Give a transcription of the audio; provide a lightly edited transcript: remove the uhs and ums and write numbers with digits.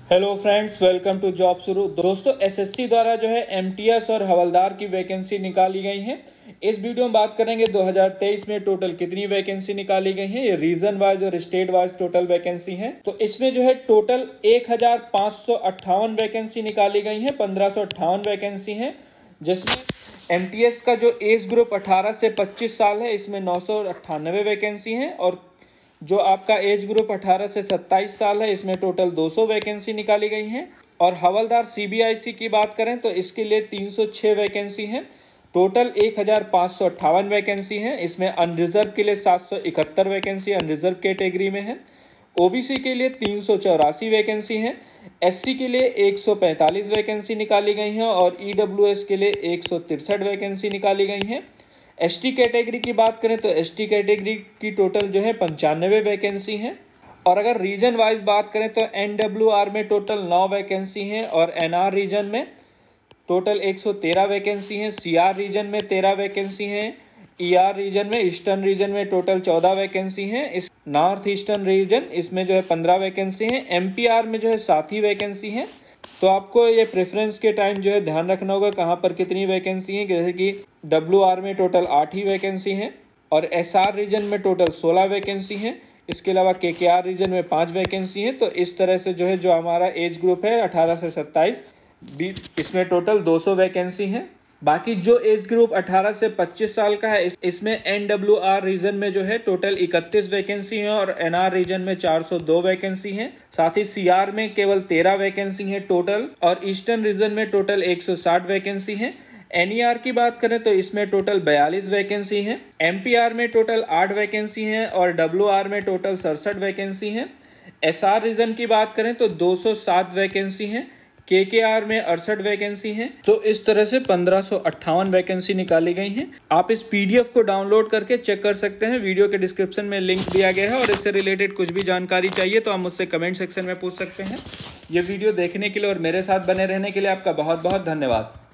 Hello friends, welcome to job शुरू। दोस्तों, SSC द्वारा जो है एमटीएस और हवलदार की वैकेंसी निकाली गई है। इस वीडियो में बात करेंगे 2023 में टोटल कितनी वैकेंसी निकाली गई है। ये रीजन वाइज और स्टेट वाइज टोटल वैकेंसी है। तो इसमें जो है टोटल 1558 वैकेंसी निकाली गई है। 1558 वैकेंसी है, जिसमें एमटीएस का जो एज ग्रुप 18 से 25 साल है, इसमें 998 वैकेंसी है। और जो आपका एज ग्रुप 18 से 27 साल है, इसमें टोटल 200 वैकेंसी निकाली गई हैं। और हवलदार सीबीआईसी की बात करें तो इसके लिए 306 वैकेंसी है। टोटल 1558 वैकेंसी है। इसमें अनरिजर्व के लिए 771 वैकेंसी अनरिजर्व कैटेगरी में है। ओबीसी के लिए 384 वैकेंसी है। एससी के लिए 145 वैकेंसी निकाली गई हैं और ईडब्ल्यूएस के लिए 163 वैकेंसी निकाली गई हैं। एसटी कैटेगरी की बात करें तो एसटी कैटेगरी की टोटल जो है 95 वैकेंसी है। और अगर रीजन वाइज बात करें तो एनडब्ल्यूआर में टोटल 9 वैकेंसी हैं और एनआर रीजन में टोटल 113 वैकेंसी हैं। सीआर रीजन में 13 वैकेंसी हैं। ईआर रीजन में, ईस्टर्न रीजन में टोटल 14 वैकेंसी हैं। इस नॉर्थ ईस्टर्न रीजन इसमें जो है 15 वैकेंसी हैं। एमपीआर में जो है 7 ही वैकेंसी हैं। तो आपको ये प्रेफरेंस के टाइम जो है ध्यान रखना होगा कहाँ पर कितनी वैकेंसी है। जैसे कि डब्ल्यूआर में टोटल 8 ही वैकेंसी है और एसआर रीजन में टोटल 16 वैकेंसी है। इसके अलावा केकेआर रीजन में 5 वैकेंसी है। तो इस तरह से जो है जो हमारा एज ग्रुप है 18 से 27, इसमें टोटल 200 वैकेंसी है। बाकी जो एज ग्रुप 18 से 25 साल का है, इसमें एनडब्ल्यूआर रीजन में जो है टोटल 31 वैकेंसी है और एनआर रीजन में 402 वैकेंसी है। साथ ही सीआर में केवल 13 वैकेंसी है टोटल और ईस्टर्न रीजन में टोटल 160 वैकेंसी है। एनईआर की बात करें तो इसमें टोटल 42 वैकेंसी है। एमपीआर में टोटल 8 वैकेंसी है और डब्ल्यूआर में टोटल 67 वैकेंसी है। एसआर रीजन की बात करें तो 207 वैकेंसी है। केकेआर में 68 वैकेंसी हैं। तो इस तरह से 1558 वैकेंसी निकाली गई हैं। आप इस पीडीएफ को डाउनलोड करके चेक कर सकते हैं। वीडियो के डिस्क्रिप्शन में लिंक दिया गया है और इससे रिलेटेड कुछ भी जानकारी चाहिए तो आप मुझसे कमेंट सेक्शन में पूछ सकते हैं। ये वीडियो देखने के लिए और मेरे साथ बने रहने के लिए आपका बहुत बहुत धन्यवाद।